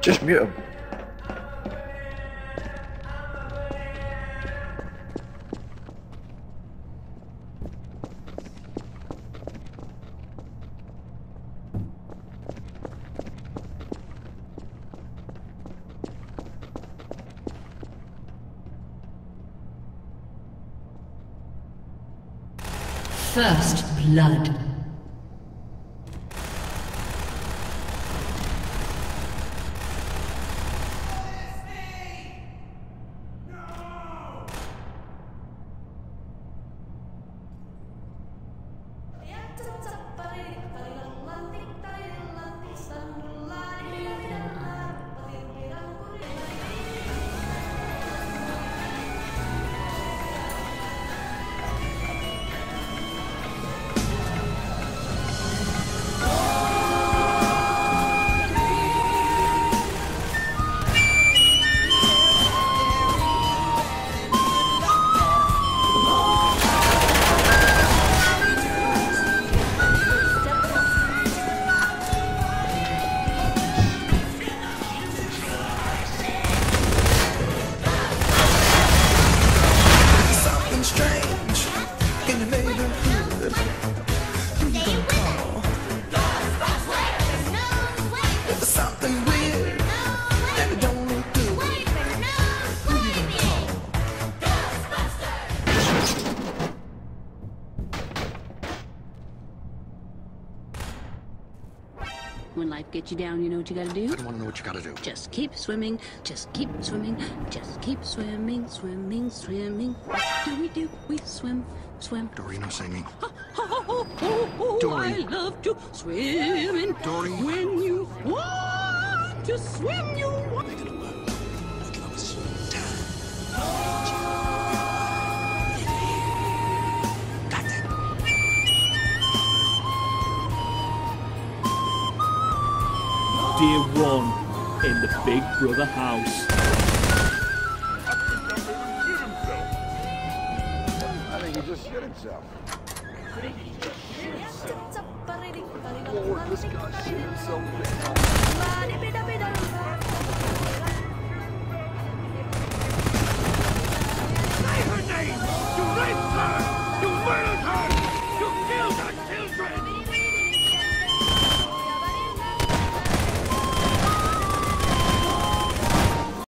Just mute him. First blood. When life gets you down, you know what you gotta do? I don't want to know what you gotta do. Just keep swimming, just keep swimming, just keep swimming, swimming, swimming. What do? We swim, swim. Dory, no singing. I love to swim. And Dory. When you want to swim, you want. They're gonna lose. Look at us. Got that. Dear one in the Big Brother house. I think he just shit himself. Lord, this guy shit himself.